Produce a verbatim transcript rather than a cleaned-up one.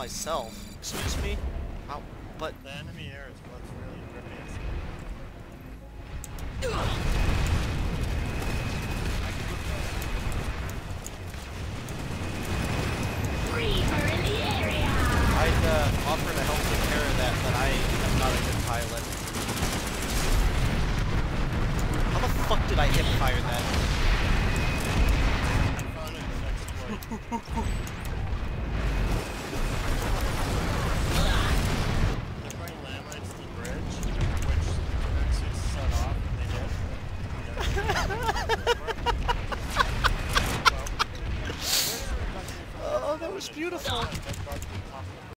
myself. Excuse me? How? But... The enemy air is what's really gripping us. Reaper in the area! I'd uh, offer to help take care of that, but I am not a good pilot. How the fuck did I hip fire that? I found it an exploit. They're bringing landmines to the bridge, which the Nexus set off, and they did. Oh, that was beautiful.